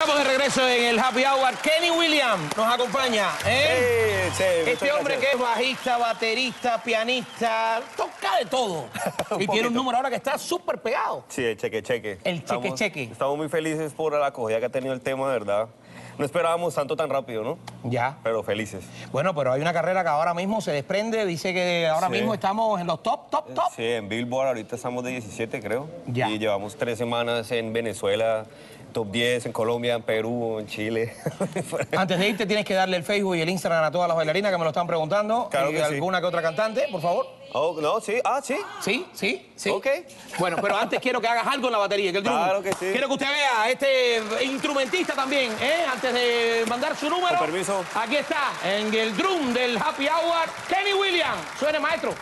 Estamos de regreso en el Happy Hour. Kenny Williams nos acompaña. Este hombre que es bajista, baterista, pianista, toca de todo. Y tiene un número ahora que está súper pegado. Sí, el cheque. El cheque. Estamos muy felices por la acogida que ha tenido el tema, de verdad. No esperábamos tanto tan rápido, ¿no? Ya. Pero felices. Bueno, pero hay una carrera que ahora mismo se desprende. Dice que ahora mismo estamos en los top. Sí, en Billboard ahorita estamos de 17, creo. Ya. Y llevamos 3 semanas en Venezuela, top 10 en Colombia, en Perú, en Chile. Antes de irte tienes que darle el Facebook y el Instagram a todas las bailarinas que me lo están preguntando. Claro que sí. ¿Alguna que otra cantante, por favor? Oh, no, sí. Ah, sí. Sí. Ok. Bueno, pero antes quiero que hagas algo en la batería, que el drum. Claro que sí. Quiero que usted vea a este instrumentista también, Antes de mandar su número. Con permiso. Aquí está, en el drum del Happy Hour, Kenny Williams. Suene, maestro.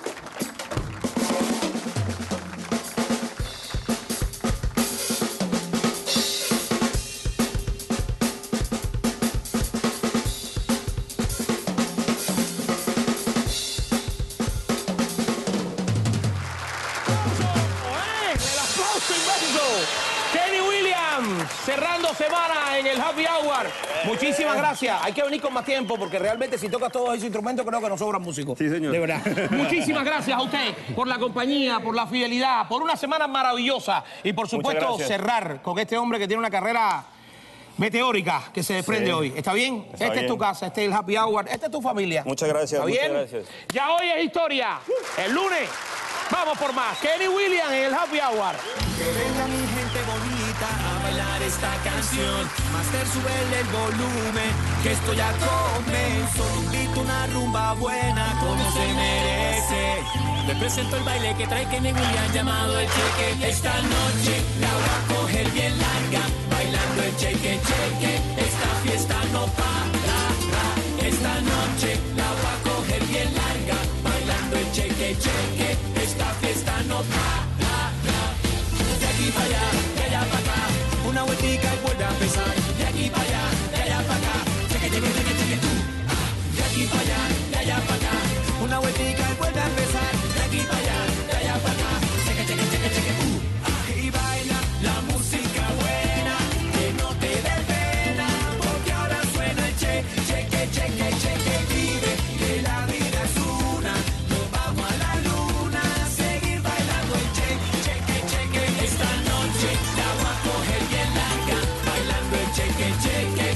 Kenny Williams, cerrando semana en el Happy Hour. Muchísimas gracias. Hay que venir con más tiempo porque realmente si tocas todos esos instrumentos creo que nos sobran músicos. Sí, señor. De verdad. Muchísimas gracias a usted por la compañía, por la fidelidad, por una semana maravillosa y por supuesto cerrar con este hombre que tiene una carrera meteórica que se desprende hoy. ¿Está bien? Está bien. Es tu casa, este es el Happy Hour, esta es tu familia. Muchas gracias, ¿Está bien? muchas gracias. Ya hoy es historia. El lunes vamos por más. Kenny Williams en el Happy Hour. Que venga mi gente bonita a bailar esta canción. Master, súbele el volumen, que esto ya comenzó. Invito una rumba buena como se merece. Le presento el baile que trae Kenny Williams llamado el cheque. Esta noche la voy a coger bien larga, bailando el cheque. Esta fiesta no para. Esta noche la voy a coger bien larga, bailando el cheque. Esta fiesta no para. De aquí para allá, de allá para acá, una vueltica y vuelve a empezar. De aquí para allá, de allá para acá, cheque tú. De aquí para allá, de allá para acá, una vueltica y vuelve a empezar. De aquí para allá, de allá para acá, cheque y baila la música buena, que no te dé pena, porque ahora suena el cheque. Vive que la vida es una, nos vamos a la luna, seguir bailando el cheque. Esta noche la voy a coger bien larga, bailando el cheque.